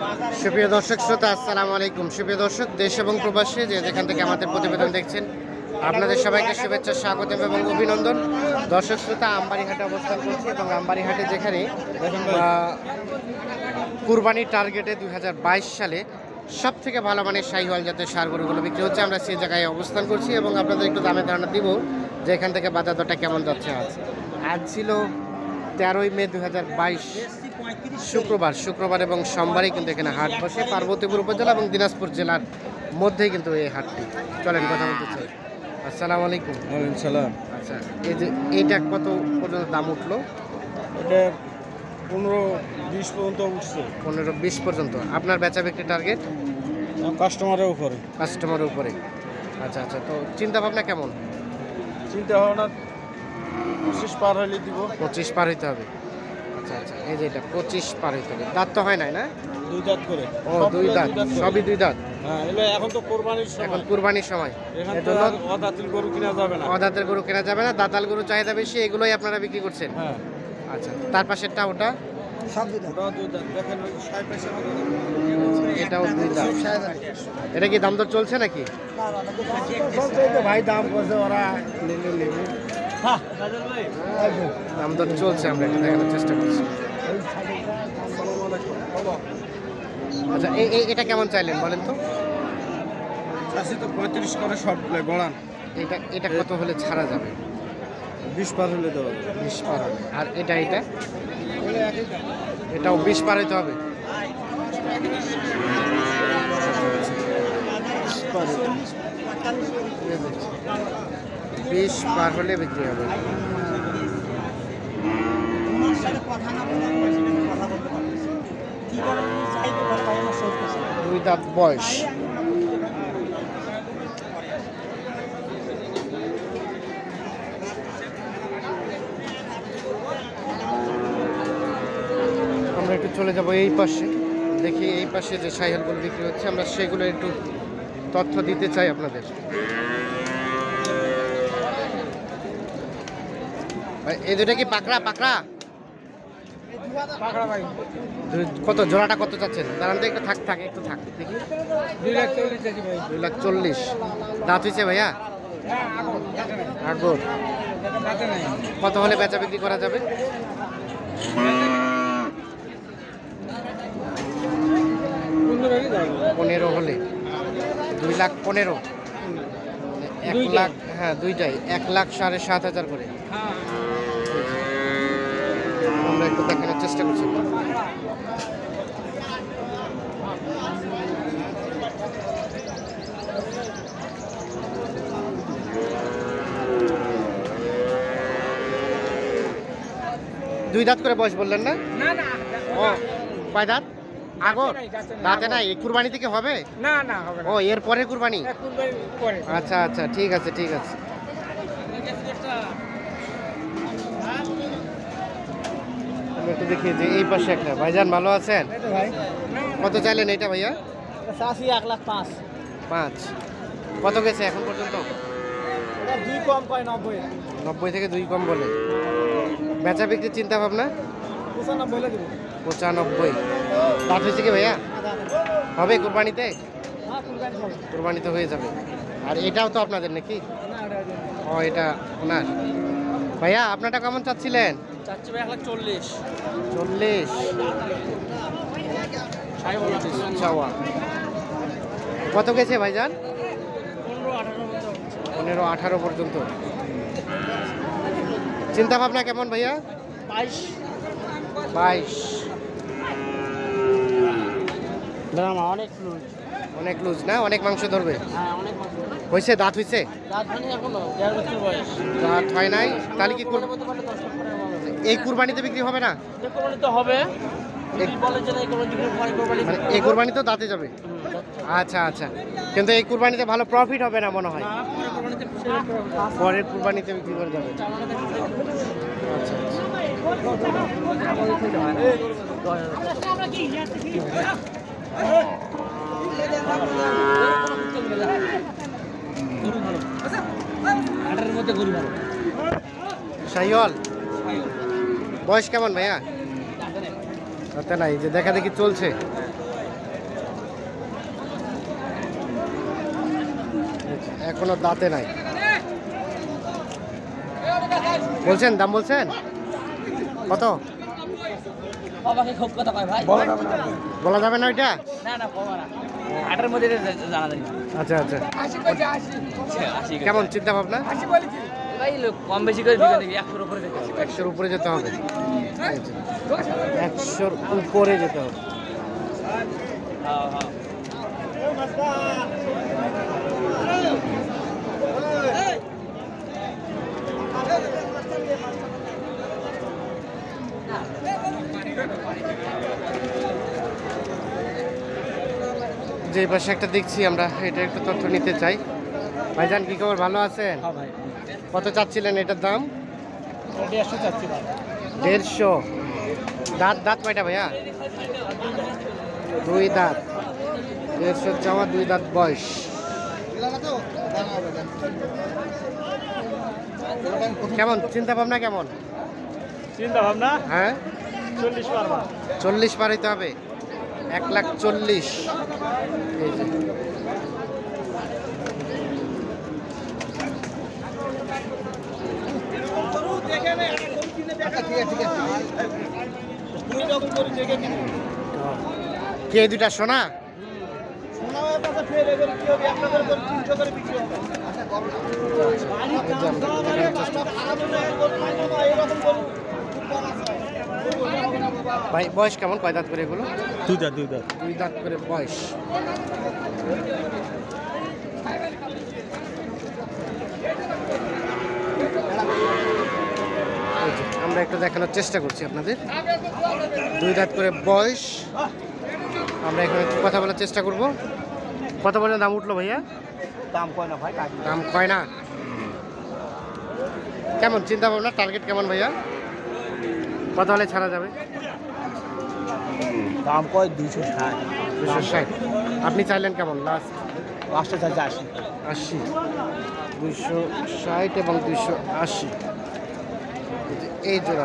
সুপ্রিয় দর্শক শ্রোতা, আসসালামু আলাইকুম। সুপ্রিয় দর্শক, দেশ এবং প্রবাসী যে যেখান থেকে আমাদের প্রতিবেদন দেখছেন, আপনাদের সবাইকে শুভেচ্ছা, স্বাগতম এবং অভিনন্দন। দর্শক শ্রোতা, আমবাড়িহাটে অবস্থান করছি এবং আমবাড়িহাটে যেখানে কুরবানির টার্গেটে 2022 সালে সব থেকে ভালো মানের শাহিওয়াল জাতের ষাঁড় গরুগুলো বিক্রি হচ্ছে। আমরা সেই জায়গায় অবস্থান করছি এবং আপনাদের একটু দামে ধারণা দিব যে এখান থেকে বাজার দরটা কেমন যাচ্ছে। আজ ছিল 13ই মে 2022, শুক্রবার এবং সোমবারই কিন্তু এখানে হাট বসে। পার্বতীপুর উপজেলা এবং দিনাজপুর জেলার মধ্যেই কিন্তু এই হাটটি। চলেন কথা বলতে চাই। আসসালামু আলাইকুম। ওয়ালাইকুম সালাম। আচ্ছা, এই যে এইটা কত পর্যন্ত দাম উঠলো? এটা 15-20 পর্যন্ত উঠছে। 15-20 পর্যন্ত। আপনার বেচা বিক্রি টার্গেট? কাস্টমারের উপরে। কাস্টমারের উপরে। আচ্ছা, তো চিন্তা ভাবনা কেমন? চিন্তা ভাবনা 25 পার হলে দিব। 25 পার হইতে হবে। আচ্ছা, এই যে এটা 25 পার হইতে হবে। দাঁত তো হয় নাই না? 2 দাঁত করে। ও 2 দাঁত, সবই 2 দাঁত। হ্যাঁ, এখন তো কুরবানির সময়। এখন কুরবানির সময়। এজন্য অদাঁতের গরু কিনা যাবে না। অদাঁতের গরু কেনা যাবে না, দাঁতাল গরু চাহিদা বেশি, এগুলোই আপনারা বিক্রি করছেন? হ্যাঁ। আচ্ছা, তার পাশেরটা ওটা? সব 2 দাঁত। ওটাও 2 দাঁত। দেখেন ওই 60 পয়সা মতো। এটাও 2 দাঁত। এটা কি দাম দর চলছে নাকি? চলছে তো ভাই, দাম করছে ওরা নেবে। হ্যাঁ, দাম দর চলছে, আমরা একটু দেখানোর চেষ্টা করছি। আচ্ছা, এটা কেমন চাইলেন বলেন তো? চাষি তো 35 করে সব গড়ান। এটা কত হলে ছাড়া যাবে? 20 পার হলে দেওয়া। 20 পার হবে। আর এটা এটাও 20 পার হইতে হবে। 20 পার হলে বিক্রি হবে। 2 দাঁত বয়স। আমরা একটু চলে যাব এই পাশে, দেখি এই পাশে যে শাহিওয়ালগুলো বিক্রি হচ্ছে, আমরা সেগুলো একটু তথ্য দিতে চাই আপনাদের। এই দুটা কি পাকড়া? ভাই। কত জোড়াটা কত চাচ্ছেন? দাঁড়ান তো, একটু থাক একটু থাক দেখি। 2,40,000 চাচি ভাই। 2,40,000 দাঁত হয়েছে ভাইয়া? আগর। কত হলে বেচা বিক্রি করা যাবে? 15 হলে। 2,15,000। 1 লাখ, হ্যাঁ দুইটাই 1,07,500 করে। আমরা একটু দেখানোর চেষ্টা করছি। দুই দাঁত করে বয়স বললেন না? ও কয় দাঁত? আগর দাঁতে নাই। এই কুরবানি থেকে হবে? না হবে না। ও এর পরে কুরবানি? পরে। আচ্ছা, ঠিক আছে। আমি একটু দেখি যে এই পাশে একটা। ভাইজান ভালো আছেন? কত চাইলেন এটা ভাইয়া? 1,05,000। কত গেছে এখন পর্যন্ত? 2 কম কয় 90। 90 থেকে 2 কম বলে। বেচা বিক্রির চিন্তা ভাবনা? 95 দিব। 95। দাঁত হয়েছে কি ভাইয়া? হবে কুরবানিতে? হ্যাঁ, কুরবানিতে হয়ে যাবে। আর এটাও তো আপনাদের নাকি? ও এটা ওনার। ভাইয়া আপনারটা কেমন চাচ্ছিলেন? চাচ্ছি ভাই 1,40,000। 40 চাওয়া। কত গেছে ভাইজান? 15-18 পর্যন্ত। চিন্তা ভাবনা কেমন ভাইয়া? 22। অনেক লুজ না? অনেক মাংস ধরবে। হয়েছে? দাঁত হয়েছে? দাঁত হয় নাই? তাহলে কি এই কুরবানিতে বিক্রি হবে না? এই কুরবানি তো দাঁতে যাবে। আচ্ছা, কিন্তু এই কুরবানিতে ভালো প্রফিট হবে না মনে হয়। পরের কুরবানিতে বিক্রি করে যাবে। আচ্ছা। শাহিওয়াল বয়স কেমন ভাইয়া? তাতে নাই, যে দেখা দেখি চলছে। এখনো দাঁতে নাই। বলছেন দাম বলছেন কত? বাবাকে খুব কথা কয় ভাই। বলা যাবে না ওইটা? না না বাবা না। 8 এর মধ্যে জানা যায় না। আচ্ছা আচ্ছা 80 কেমন চিন্তা ভাবনা? ভাই লোক কম বেশি করে দিবেন নাকি 100 এর উপরে যেতে হবে। 100-র উপরে যেতে হবে। 100-র উপরে যেতে হবে। হ্যাঁ হ্যাঁ। যে পাশে একটা দেখছি আমরা, এটা একটু তথ্য নিতে চাই। ভাইজান কি খবর, ভালো আছেন? হ্যাঁ ভাই। কত চাচ্ছিলেন এটার দাম? 150 চাচ্ছি ভাই। 150। দাঁত দাঁত কয়টা ভাইয়া? 2 দাঁত। 150 চাওয়া, 2 দাঁত বয়স। কেমন চিন্তা ভাবনা কেমন? চিন্তা ভাবনা হ্যাঁ 40 পারবা। 40 পার হইতে হবে। 1,40,000। এই যে কে দুইটা সোনা? ভাই বয়স কেমন, কয় দাঁত করে এগুলো? 2 দাঁত 2 দাঁত। 2 দাঁত করে বয়স। এই যে, আমরা একটু দেখানোর চেষ্টা করছি আপনাদের। 2 দাঁত করে বয়স। আমরা এখানে একটু কথা বলার চেষ্টা করব। কত পর্যন্ত দাম উঠলো ভাইয়া? দাম কয় না ভাই, দাম কয় না। কেমন চিন্তা ভাবনা, টার্গেট কেমন ভাইয়া? কত হলে ছাড়া যাবে? দাম কয় 260। 260। আপনি চাইলেন কেমন লাস্ট? লাস্টে চাইছে 80। 80। 260 এবং 280। এই জোড়া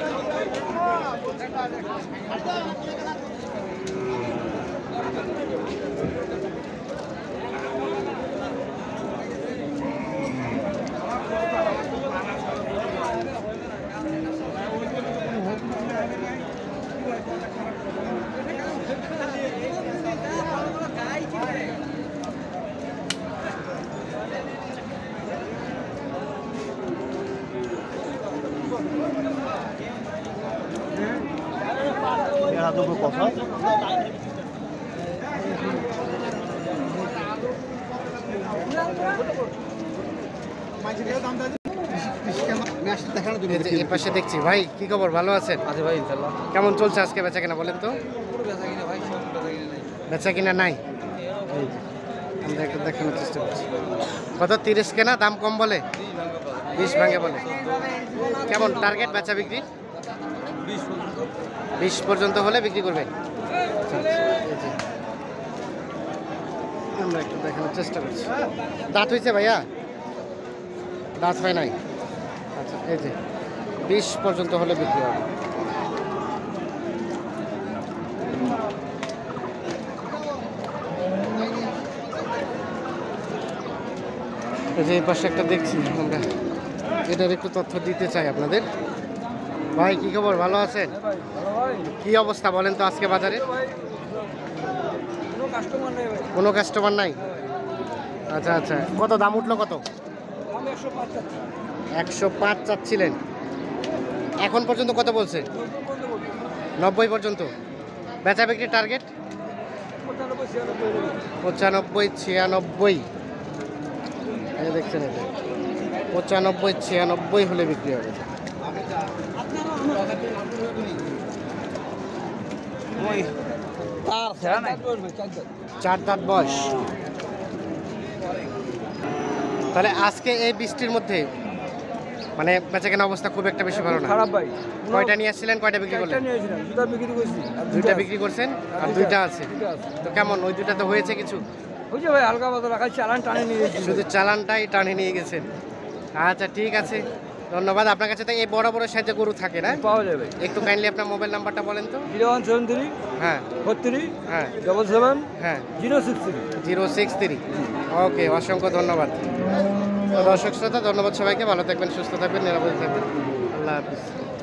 কথা এই পাশে দেখছি। ভাই কি খবর, ভালো আছেন? আছে ভাই ইনশাআল্লাহ। কেমন চলছে আজকে বেচা কেনা বলেন তো? বেচা কিনা ভাই, বেচা কিনা নাই। এই যে, আমরা একটু দেখানোর চেষ্টা করছি। কত 30 কেনা, দাম কম বলে? 20 ভাঙে বলে। কেমন টার্গেট বেচা বিক্রি? 20 পর্যন্ত হলে বিক্রি করবেন। আচ্ছা, আচ্ছা, এই যে, আমরা একটু দেখানোর চেষ্টা করছি। দাঁত হয়েছে ভাইয়া? দাঁত হয় নাই। আচ্ছা, এই যে 20 পর্যন্ত হলে বিক্রি হবে। এই যে এই পাশে একটা দেখছি আমরা, এটার একটু তথ্য দিতে চাই আপনাদের। ভাই কি খবর, ভালো আছেন? কি অবস্থা বলেন তো আজকে বাজারে? কোনো কাস্টমার নাই। আচ্ছা আচ্ছা, কত দাম উঠলো কত? 105 চাচ্ছিলেন, এখন পর্যন্ত কত বলছে? 90 পর্যন্ত। বেচা বিক্রির টার্গেট 95, 96। এই দেখছেন, এটা 95, 96 হলে বিক্রি হবে। চার দাঁত বয়স। তাহলে আজকে এই বৃষ্টির মধ্যে মানে বেচাকেনা অবস্থা খুব একটা বেশি ভালো না। খারাপ ভাই। কয়টা নিয়ে আসছিলেন, কয়টা বিক্রি করলেন? নিয়েছিলাম, দুটা বিক্রি করছি। দুইটা বিক্রি করছেন আর দুইটা আছে। তো কেমন, ওই দুইটা তো হয়েছে কিছু? বুঝছো ভাই, হালকা পাতলা খালি চালান টানে নিয়ে গেছি। শুধু চালানটাই টানে নিয়ে গেছেন। আচ্ছা ঠিক আছে, ধন্যবাদ। আপনার কাছে তো এই বড় বড় সাইজের গরু থাকে না? পাওয়া যাবে। একটু কাইন্ডলি আপনার মোবাইল নাম্বারটা বলেন তো। 0173 হ্যাঁ 43 হ্যাঁ 77 হ্যাঁ 063। 063। ওকে, অসংখ্য ধন্যবাদ। তো দর্শক শ্রোতা, ধন্যবাদ সবাইকে। ভালো থাকবেন, সুস্থ থাকবেন, নিরাপদে থাকবেন। আল্লাহ হাফিজ।